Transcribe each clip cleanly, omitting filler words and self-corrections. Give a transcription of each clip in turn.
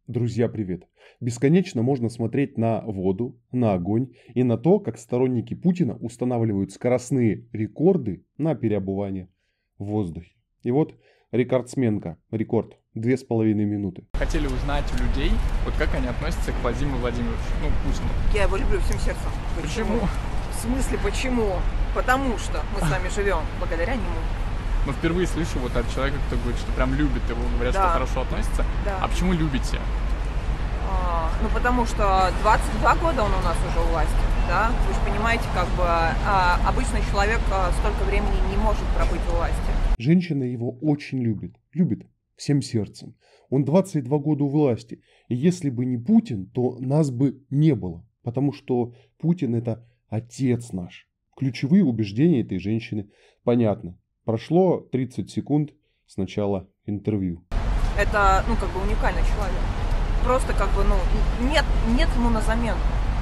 Друзья, привет! Бесконечно можно смотреть на воду, на огонь и на то, как сторонники Путина устанавливают скоростные рекорды на переобувание в воздухе. И вот рекордсменка, рекорд 2,5 минуты. Хотели узнать у людей, вот как они относятся к Владимиру Владимировичу, Путину. Я его люблю всем сердцем. Почему? В смысле почему? Потому что мы с вами живем благодаря нему. Но впервые слышу вот от человека, кто говорит, что прям любит его, говорят, Да. что хорошо относится. Да. А почему любите? Потому что 22 года он у нас уже у власти, да? Вы же понимаете, обычный человек столько времени не может пробыть у власти. Женщина его очень любит всем сердцем. Он 22 года у власти. И если бы не Путин, то нас бы не было. Потому что Путин это отец наш. Ключевые убеждения этой женщины понятны. Прошло 30 секунд с начала интервью. Это, уникальный человек. Просто нет ему на замену.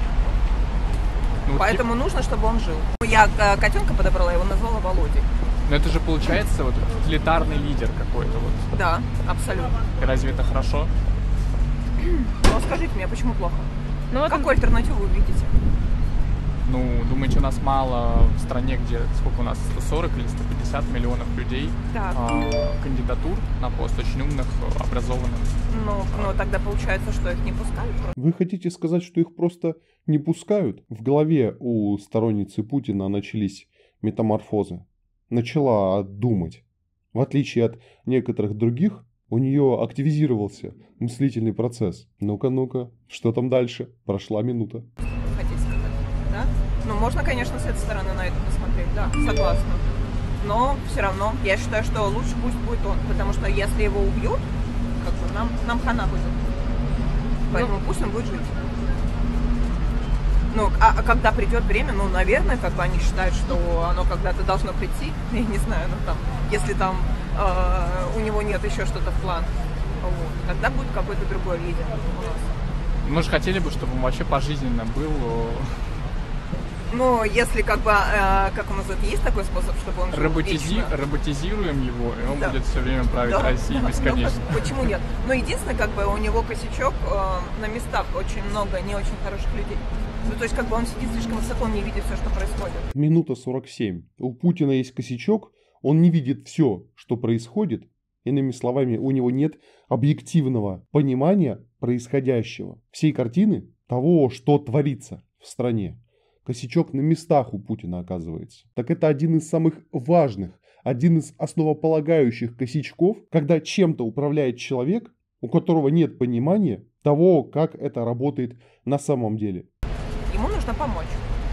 Поэтому нужно, чтобы он жил. Я котенка подобрала, его назвала Володей. Но это же получается вот тоталитарный лидер какой-то вот. Да, абсолютно. И разве это хорошо? Но скажите мне, почему плохо? Какую альтернативу вы видите? Думаете, у нас мало в стране, где сколько у нас, 140 или 150 миллионов людей, кандидатур на пост очень умных, образованных? Тогда получается, что их не пускают. Вы хотите сказать, что их просто не пускают? В голове у сторонницы Путина начались метаморфозы. Начала думать. В отличие от некоторых других, у нее активизировался мыслительный процесс. Ну-ка, что там дальше? Прошла минута. Хотите сказать, да? Можно, конечно, с этой стороны на это посмотреть, да, согласна. Но все равно я считаю, что лучше пусть будет он, потому что если его убьют, нам хана будет. Поэтому пусть он будет жить. А когда придет время, наверное, они считают, что оно когда-то должно прийти. Я не знаю, если там у него нет еще что-то в планах, тогда будет какой-то другой лидер у нас. Мы же хотели бы, чтобы он вообще пожизненно был. Если как у нас это есть такой способ, чтобы он жил вечно. Роботизируем его, и он будет все время править Россией бесконечно. Почему нет? Единственное, у него косячок на местах очень много не очень хороших людей. То есть он сидит слишком высоко, он не видит все, что происходит. Минута 47. У Путина есть косячок, он не видит все, что происходит. Иными словами, у него нет объективного понимания происходящего, всей картины того, что творится в стране. Косячок на местах у Путина оказывается. Так это один из самых важных, один из основополагающих косячков, когда чем-то управляет человек, у которого нет понимания того, как это работает на самом деле. Ему нужно помочь.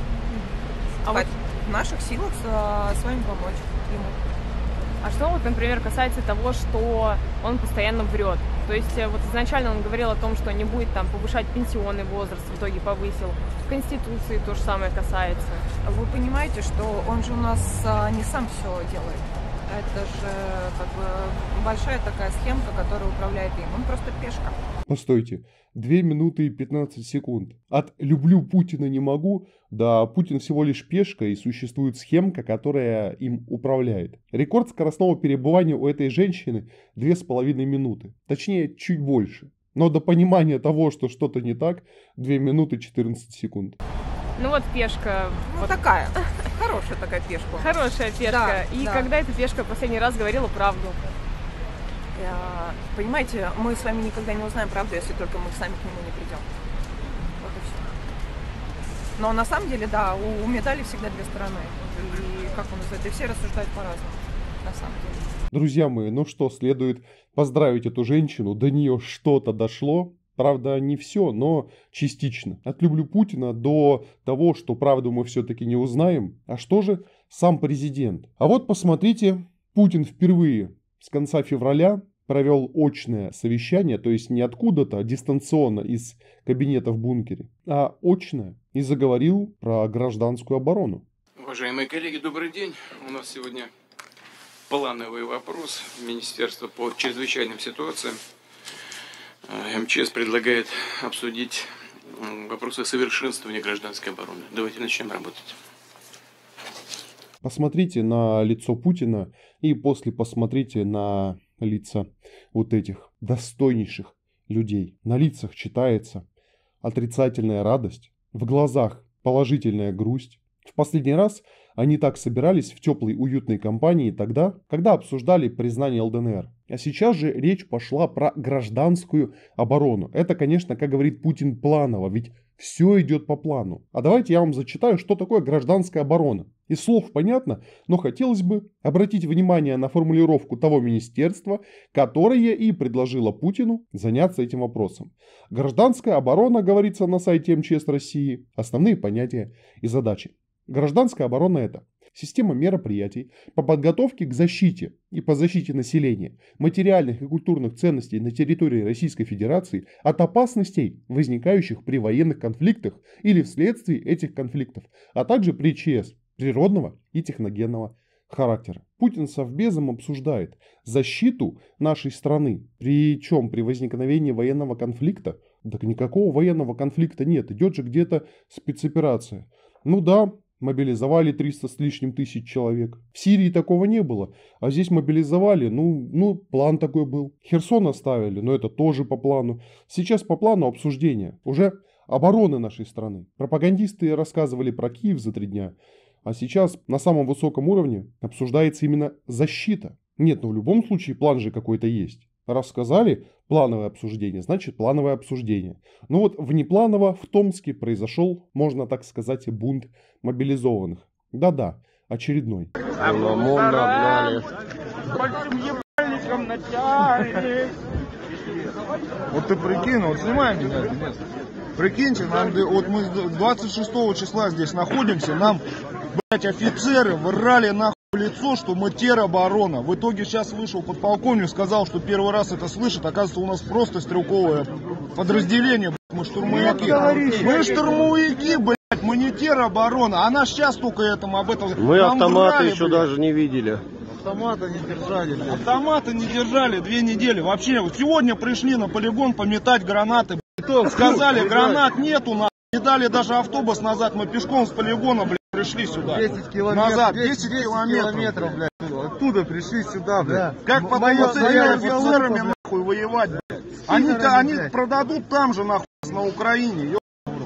В наших силах с вами помочь ему. А что например, касается того, что он постоянно врет? То есть изначально он говорил о том, что не будет повышать пенсионный возраст, в итоге повысил. В Конституции то же самое касается. Вы понимаете, что он же у нас не сам все делает. Это же большая такая схемка, которая управляет им. Он просто пешка. Постойте, 2 минуты и 15 секунд. От «люблю Путина не могу» до «Путин всего лишь пешка» и существует схемка, которая им управляет. Рекорд скоростного перебывания у этой женщины 2,5 минуты. Точнее, чуть больше. Но до понимания того, что что-то не так, 2 минуты 14 секунд. Пешка. Такая. Хорошая такая пешка. Хорошая пешка. Да. Когда эта пешка последний раз говорила правду? Понимаете, мы с вами никогда не узнаем правду, если только мы сами к нему не придем. Вот и все. Но на самом деле, да, у медали всегда две стороны. И все рассуждают по-разному, на самом деле. Друзья мои, следует поздравить эту женщину. До нее что-то дошло. Правда, не все, но частично. От «люблю Путина» до того, что правду мы все-таки не узнаем. А что же сам президент? А вот посмотрите, Путин впервые с конца февраля провел очное совещание, то есть не откуда-то, дистанционно из кабинета в бункере, а очное, и заговорил про гражданскую оборону. Уважаемые коллеги, добрый день. У нас сегодня плановый вопрос Министерства по чрезвычайным ситуациям. МЧС предлагает обсудить вопросы совершенствования гражданской обороны. Давайте начнем работать. Посмотрите на лицо Путина и после посмотрите на лица вот этих достойнейших людей. На лицах читается отрицательная радость, в глазах положительная грусть. В последний раз они так собирались в теплой уютной компании тогда, когда обсуждали признание ЛДНР. А сейчас же речь пошла про гражданскую оборону. Это, конечно, как говорит Путин, планово, ведь все идет по плану. А давайте я вам зачитаю, что такое гражданская оборона. Из слов понятно, но хотелось бы обратить внимание на формулировку того министерства, которое и предложило Путину заняться этим вопросом. Гражданская оборона, говорится на сайте МЧС России, основные понятия и задачи. Гражданская оборона – это система мероприятий по подготовке к защите и по защите населения, материальных и культурных ценностей на территории Российской Федерации от опасностей, возникающих при военных конфликтах или вследствие этих конфликтов, а также при ЧС природного и техногенного характера. Путин с Совбезом обсуждает защиту нашей страны, причем при возникновении военного конфликта. Так никакого военного конфликта нет, идет же где-то спецоперация. Ну да, мобилизовали 300 с лишним тысяч человек. В Сирии такого не было, а здесь мобилизовали, план такой был. Херсон оставили, но это тоже по плану. Сейчас по плану обсуждения уже обороны нашей страны. Пропагандисты рассказывали про Киев за 3 дня, а сейчас на самом высоком уровне обсуждается именно защита. Нет, в любом случае план же какой-то есть. Раз сказали плановое обсуждение, значит плановое обсуждение. Но вот внепланово в Томске произошел, можно так сказать, бунт мобилизованных. Да-да, очередной. Вот ты прикинь, вот снимаем меня. Прикиньте, вот мы 26 числа здесь находимся, нам, блять, офицеры врали нахуй в лицо, что мы тероборона. В итоге сейчас вышел подполковник, сказал, что первый раз это слышит. Оказывается, у нас просто стрелковое подразделение, блядь, мы штурмовики. Мы штурмовики, блядь, мы не тероборона. А нас сейчас только об этом. Мы нам автоматы врали, еще блядь. даже не видели. Автоматы не держали, блядь. Автоматы не держали 2 недели. Вообще, вот сегодня пришли на полигон пометать гранаты. Сказали, гранат нету, не дали даже автобус назад. Мы пешком с полигона, блядь, пришли сюда. 10 километров. Назад, 10 километров, блядь. Оттуда пришли сюда, блядь. Да. Как потом с этими офицерами нахуй воевать, блядь. Они продадут там же, нахуй, на Украине.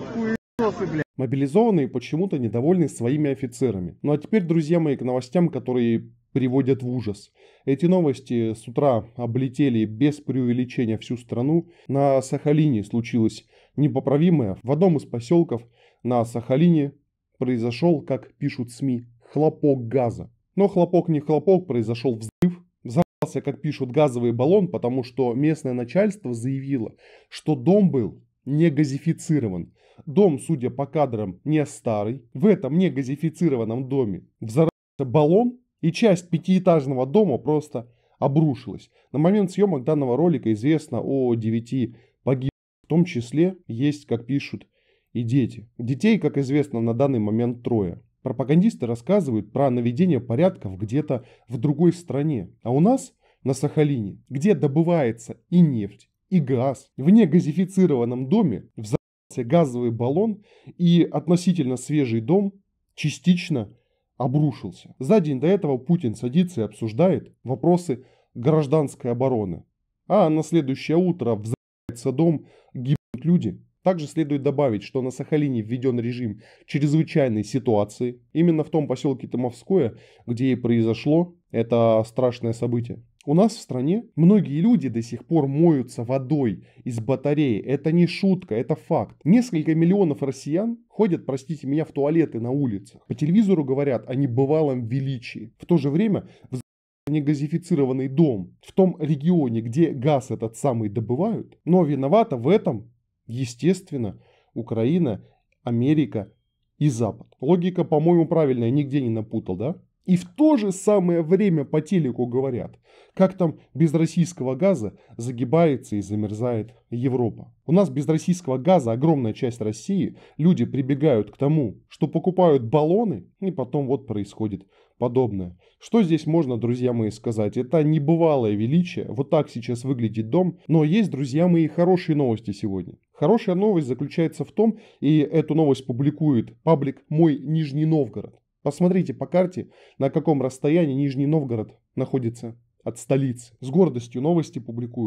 Мобилизованные почему-то недовольны своими офицерами. Ну а теперь, друзья мои, к новостям, которые приводят в ужас. Эти новости с утра облетели без преувеличения всю страну. На Сахалине случилось непоправимое. В одном из поселков на Сахалине произошел, как пишут СМИ, хлопок газа. Но хлопок не хлопок, произошел взрыв. Взорвался, как пишут, газовый баллон, потому что местное начальство заявило, что дом был не газифицирован. Дом, судя по кадрам, не старый. В этом не газифицированном доме взорвался баллон, и часть 5-этажного дома просто обрушилась. На момент съемок данного ролика известно о 9 погибших. В том числе есть, как пишут, и дети. Детей, как известно, на данный момент 3. Пропагандисты рассказывают про наведение порядков где-то в другой стране. А у нас на Сахалине, где добывается и нефть, и газ, в негазифицированном доме взорвался газовый баллон, и относительно свежий дом частично обрушился. За день до этого Путин садится и обсуждает вопросы гражданской обороны. А на следующее утро взрывается дом, гибнут люди. Также следует добавить, что на Сахалине введен режим чрезвычайной ситуации. Именно в том поселке Томовское, где и произошло это страшное событие. У нас в стране многие люди до сих пор моются водой из батареи. Это не шутка, это факт. Несколько миллионов россиян ходят, простите меня, в туалеты на улицах. По телевизору говорят о небывалом величии. В то же время негазифицированный дом в том регионе, где газ этот самый добывают. Но виновата в этом, естественно, Украина, Америка и Запад. Логика, по-моему, правильная, нигде не напутал, да? И в то же самое время по телеку говорят, как там без российского газа загибается и замерзает Европа. У нас без российского газа огромная часть России, люди прибегают к тому, что покупают баллоны, и потом вот происходит подобное. Что здесь можно, друзья мои, сказать? Это небывалое величие, вот так сейчас выглядит дом, но есть, друзья мои, хорошие новости сегодня. Хорошая новость заключается в том, и эту новость публикует паблик «Мой Нижний Новгород». Посмотрите по карте, на каком расстоянии Нижний Новгород находится от столицы. С гордостью новости публикуют.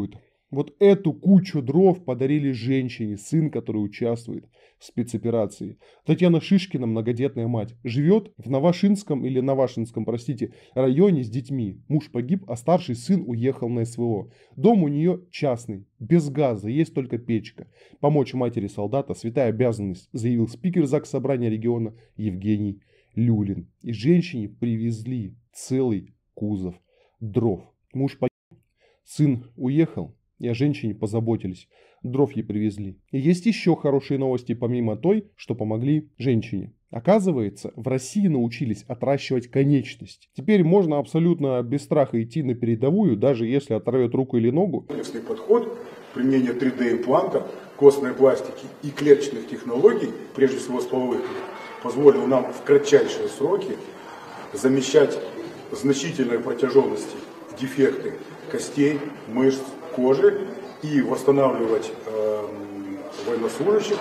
Вот эту кучу дров подарили женщине, сын, который участвует в спецоперации. Татьяна Шишкина, многодетная мать, живет в Новошинском или Навашинском, простите, районе с детьми. Муж погиб, а старший сын уехал на СВО. Дом у нее частный, без газа, есть только печка. Помочь матери солдата — святая обязанность, заявил спикер Заксобрания региона Евгений Люлин. И женщине привезли целый кузов дров. Муж погиб, сын уехал, и о женщине позаботились. Дров ей привезли. И есть еще хорошие новости, помимо той, что помогли женщине. Оказывается, в России научились отращивать конечности. Теперь можно абсолютно без страха идти на передовую, даже если оторвет руку или ногу. Если подход, применение 3D-импланта, костной пластики и клеточных технологий, прежде всего стволовых, позволил нам в кратчайшие сроки замещать значительной протяженности дефекты костей, мышц, кожи и восстанавливать военнослужащих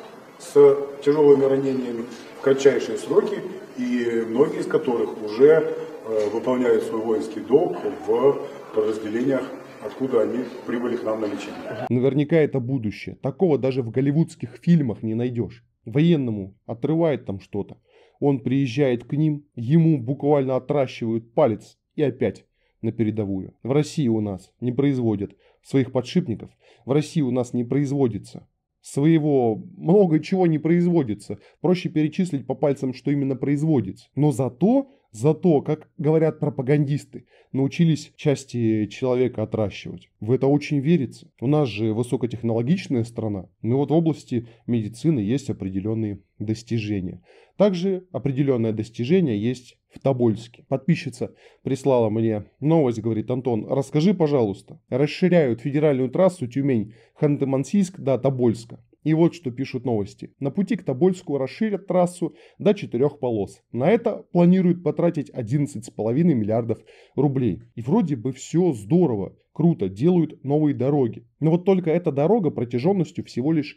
с тяжелыми ранениями в кратчайшие сроки, и многие из которых уже выполняют свой воинский долг в подразделениях, откуда они прибыли к нам на лечение. Наверняка это будущее. Такого даже в голливудских фильмах не найдешь. Военному отрывает там что-то, он приезжает к ним, ему буквально отращивают палец и опять на передовую. В России у нас не производят своих подшипников, в России у нас не производится своего, много чего не производится. Проще перечислить по пальцам, что именно производится. Но зато, как говорят пропагандисты, научились части человека отращивать. В это очень верится. У нас же высокотехнологичная страна, но вот в области медицины есть определенные достижения. Также определенное достижение есть в Тобольске. Подписчица прислала мне новость, говорит: Антон, расскажи, пожалуйста, расширяют федеральную трассу Тюмень-Ханты-Мансийск до Тобольска. И вот что пишут новости. На пути к Тобольску расширят трассу до 4 полос. На это планируют потратить 11,5 миллиардов рублей. И вроде бы все здорово, круто, делают новые дороги. Но вот только эта дорога протяженностью всего лишь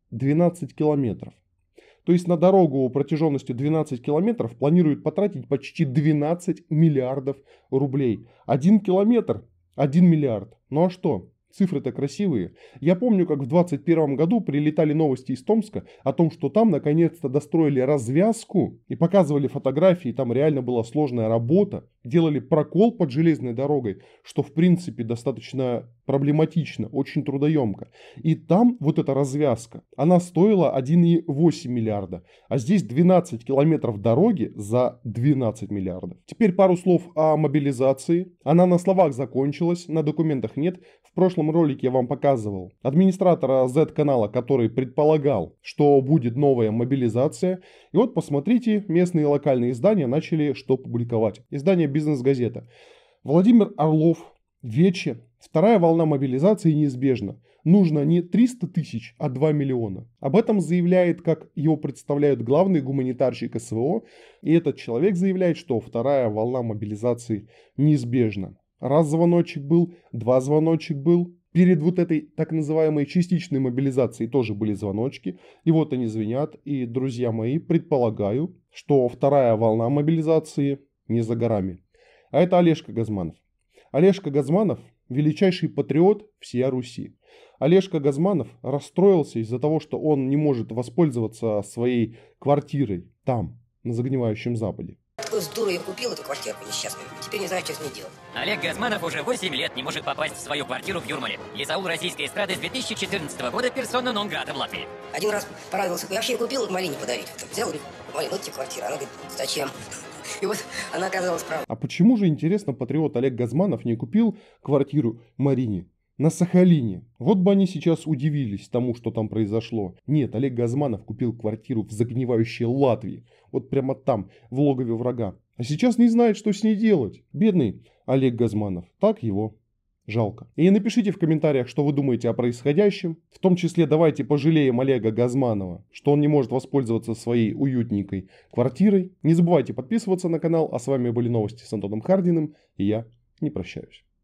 12 километров. То есть на дорогу протяженностью 12 километров планируют потратить почти 12 миллиардов рублей. 1 километр – 1 миллиард. Ну а что? Цифры-то красивые. Я помню, как в 2021 году прилетали новости из Томска о том, что там наконец-то достроили развязку и показывали фотографии. Там реально была сложная работа. Делали прокол под железной дорогой, что в принципе достаточно проблематично, очень трудоемко. И там вот эта развязка, она стоила 1,8 миллиарда. А здесь 12 километров дороги за 12 миллиардов. Теперь пару слов о мобилизации. Она на словах закончилась, на документах нет. В прошлом ролике я вам показывал администратора Z-канала, который предполагал, что будет новая мобилизация. И вот посмотрите, местные локальные издания начали что публиковать. Издание «Бизнес-газета». Владимир Орлов, Вече. Вторая волна мобилизации неизбежна. Нужно не 300 тысяч, а 2 миллиона. Об этом заявляет, как его представляют, главный гуманитарщик СВО. И этот человек заявляет, что вторая волна мобилизации неизбежна. Раз звоночек был, два звоночек был. Перед вот этой так называемой частичной мобилизацией тоже были звоночки. И вот они звенят. И, друзья мои, предполагаю, что вторая волна мобилизации не за горами. А это Олежка Газманов. Олежка Газманов – величайший патриот всей Руси. Олежка Газманов расстроился из-за того, что он не может воспользоваться своей квартирой там, на загнивающем Западе. С дуру я купил эту квартирку несчастную. Теперь не знаю, что с ней делать. Олег Газманов уже 8 лет не может попасть в свою квартиру в Юрмале. Исаул российской эстрады с 2014 года персона нон-грата в Латвии. Один раз порадовался, я вообще купил Марине подарить. Взял, говорит: Марин, вот тебе квартира. Она говорит: зачем? И вот она оказалась права. А почему же, интересно, патриот Олег Газманов не купил квартиру Марине на Сахалине? Вот бы они сейчас удивились тому, что там произошло. Нет, Олег Газманов купил квартиру в загнивающей Латвии. Вот прямо там, в логове врага. А сейчас не знает, что с ней делать. Бедный Олег Газманов. Так его жалко. И напишите в комментариях, что вы думаете о происходящем. В том числе давайте пожалеем Олега Газманова, что он не может воспользоваться своей уютненькой квартирой. Не забывайте подписываться на канал. А с вами были новости с Антоном Хардиным. И я не прощаюсь.